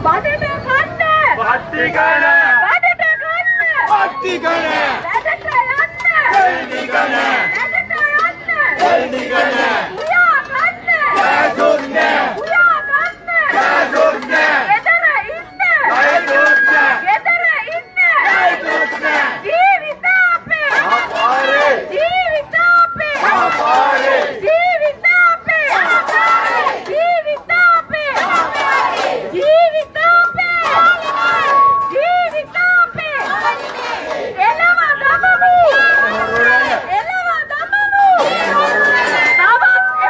බඩට කන්න. බත්ති කන. බඩට කන්න. බත්ති කන. වැඩට යන්න. දෙල්දි කන. වැඩට යන්න. දෙල්දි කන. උයා කන්න. කෑසොන්න. උයා කන්න. කෑසොන්න. ගෙදර ඉන්න. කෑසොන්න. ගෙදර ඉන්න. කෑසොන්න. ජීවිත අපේ. ආපාරේ. ජීවිත අපේ. ආපාරේ. ජීවිත අපේ. ජීවිත අපේ. ජීවිත අපේ. ජීවිත අපේ. එළව දමමු. එළව දමමු. තවත්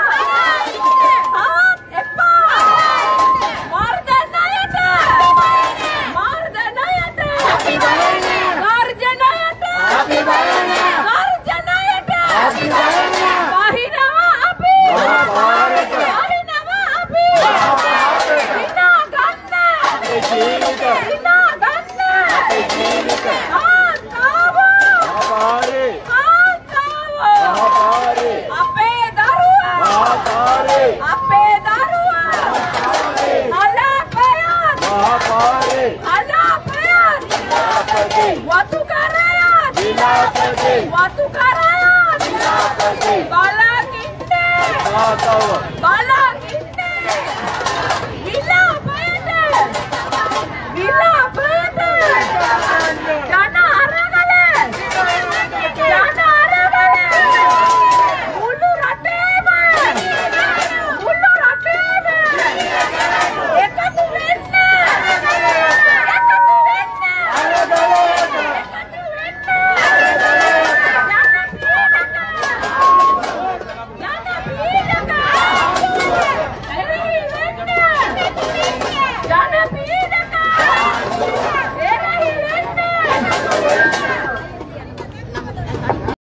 එපා. මර්දනයට. මර්දනයට. අපි බලන්නේ. ගර්ජනයට. අපි බලන්නේ. ගර්ජනයට. අපි බලන්නේ. වහිනවා අපි. ආපාරේට. වහිනවා අපි. ආපාරේට. විනා ගන්න. අපේ ජීවිත. විනා ගන්න. අපේ ජීවිත. ආතාවෝ. ආපාරේ. ආතාවෝ. ආපාරේ. අපේ දරුවා. ආපාරේ. අපේ දරුවා. අලාපයන්. ආපාරේ. අලාපයන්. විලාපදී. වතු කරයන්. විලාපදී. වතු කරයන්. විලාපදී. බලකින්නේ. ආතව. බලා